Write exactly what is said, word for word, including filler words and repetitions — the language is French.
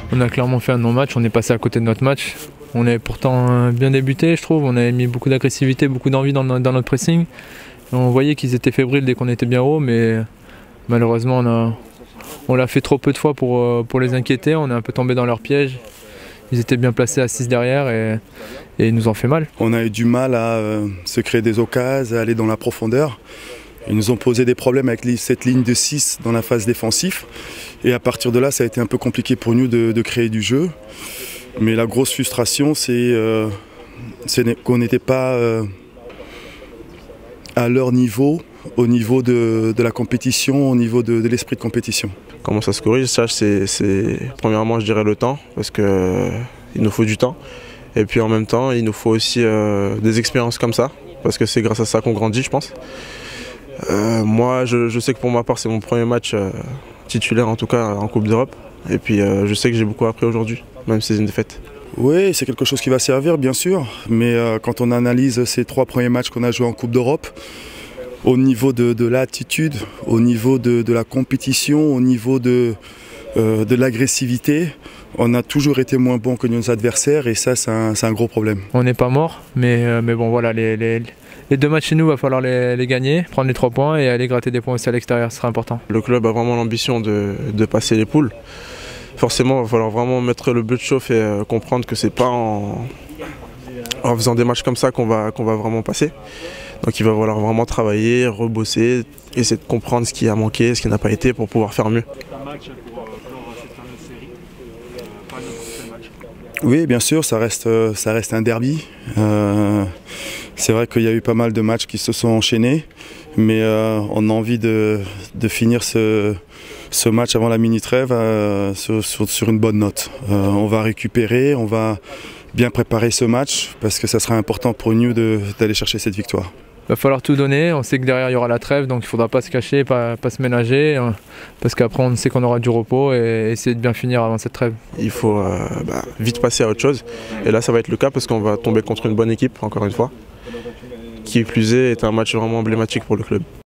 on a clairement fait un non-match, on est passé à côté de notre match. On avait pourtant bien débuté, je trouve. On avait mis beaucoup d'agressivité, beaucoup d'envie dans, dans notre pressing. Et on voyait qu'ils étaient fébriles dès qu'on était bien haut, mais malheureusement, on a, on l'a fait trop peu de fois pour, pour les inquiéter. On est un peu tombé dans leur piège. Ils étaient bien placés à six derrière et, et ils nous ont fait mal. On a eu du mal à euh, se créer des occasions, à aller dans la profondeur. Ils nous ont posé des problèmes avec cette ligne de six dans la phase défensive. Et à partir de là, ça a été un peu compliqué pour nous de, de créer du jeu. Mais la grosse frustration, c'est euh, qu'on n'était pas euh, à leur niveau, au niveau de, de la compétition, au niveau de, de l'esprit de compétition. Comment ça se corrige? Ça, c'est premièrement, je dirais le temps, parce qu'il euh, nous faut du temps. Et puis en même temps, il nous faut aussi euh, des expériences comme ça, parce que c'est grâce à ça qu'on grandit, je pense. Euh, moi, je, je sais que pour ma part, c'est mon premier match euh, titulaire, en tout cas en Coupe d'Europe. Et puis euh, je sais que j'ai beaucoup appris aujourd'hui, même si c'est une défaite. Oui, c'est quelque chose qui va servir, bien sûr. Mais euh, quand on analyse ces trois premiers matchs qu'on a joués en Coupe d'Europe, au niveau de, de l'attitude, au niveau de, de la compétition, au niveau de, euh, de l'agressivité, on a toujours été moins bon que nos adversaires et ça, c'est un, un gros problème. On n'est pas mort, mais, euh, mais bon, voilà, les, les, les deux matchs chez nous, il va falloir les, les gagner, prendre les trois points et aller gratter des points aussi à l'extérieur, ce sera important. Le club a vraiment l'ambition de, de passer les poules. Forcément, il va falloir vraiment mettre le but chauffe et euh, comprendre que c'est pas en, en faisant des matchs comme ça qu'on va, qu'on va vraiment passer. Donc il va falloir vraiment travailler, rebosser, essayer de comprendre ce qui a manqué, ce qui n'a pas été pour pouvoir faire mieux. Oui, bien sûr, ça reste, ça reste un derby. Euh, c'est vrai qu'il y a eu pas mal de matchs qui se sont enchaînés, mais euh, on a envie de, de finir ce, ce match avant la mini-trêve euh, sur, sur, sur une bonne note. Euh, on va récupérer, on va bien préparer ce match parce que ça sera important pour nous d'aller chercher cette victoire. Il va falloir tout donner, on sait que derrière il y aura la trêve, donc il ne faudra pas se cacher, pas, pas se ménager, hein, parce qu'après on sait qu'on aura du repos et essayer de bien finir avant cette trêve. Il faut euh, bah, vite passer à autre chose, et là ça va être le cas parce qu'on va tomber contre une bonne équipe, encore une fois, qui plus est, est un match vraiment emblématique pour le club.